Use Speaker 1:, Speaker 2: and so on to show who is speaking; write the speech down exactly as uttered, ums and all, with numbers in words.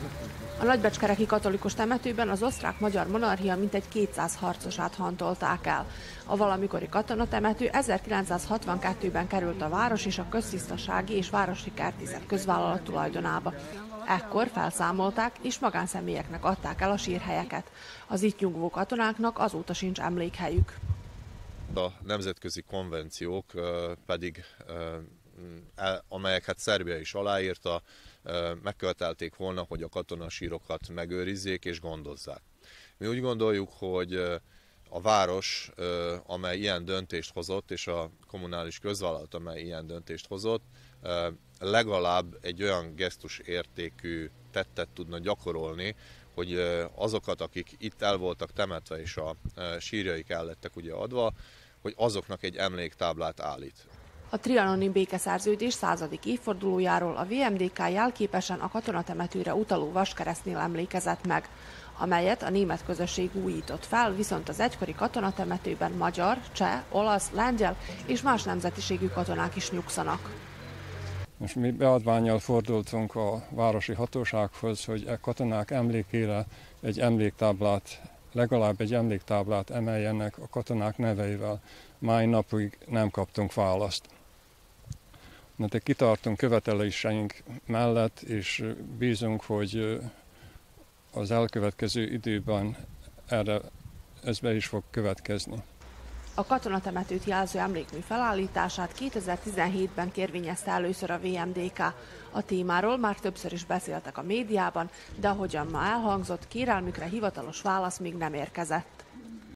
Speaker 1: A nagybecskereki katolikus temetőben az osztrák-magyar monarchia mintegy kétszáz harcosát hantolták el. A valamikori katonatemető ezerkilencszázhatvankettőben került a város és a köztisztasági és városi kertészet közvállalat tulajdonába. Ekkor felszámolták és magánszemélyeknek adták el a sírhelyeket. Az itt nyugvó katonáknak azóta sincs emlékhelyük.
Speaker 2: A nemzetközi konvenciók pedig, amelyeket Szerbia is aláírta, megkövetelték volna, hogy a katonasírokat megőrizzék és gondozzák. Mi úgy gondoljuk, hogy a város, amely ilyen döntést hozott, és a kommunális közvállalat, amely ilyen döntést hozott, legalább egy olyan gesztus értékű tettet tudna gyakorolni, hogy azokat, akik itt el voltak temetve, és a sírjaik el lettek ugye adva, hogy azoknak egy emléktáblát állít.
Speaker 1: A trianoni békeszerződés századik évfordulójáról a vé em dé ká jelképesen a katonatemetőre utaló vaskeresztnél emlékezett meg, amelyet a német közösség újított fel, viszont az egykori katonatemetőben magyar, cseh, olasz, lengyel és más nemzetiségű katonák is nyugszanak.
Speaker 3: Most mi beadvánnyal fordultunk a városi hatósághoz, hogy a katonák emlékére egy emléktáblát, legalább egy emléktáblát emeljenek a katonák neveivel. Mai napig nem kaptunk választ. De kitartunk követeléseink mellett, és bízunk, hogy az elkövetkező időben erre ez be is fog következni.
Speaker 1: A katonatemetőt jelző emlékmű felállítását kétezer-tizenhétben kérvényezte először a vé em dé ká. A témáról már többször is beszéltek a médiában, de ahogyan ma elhangzott, kérelmükre hivatalos válasz még nem érkezett.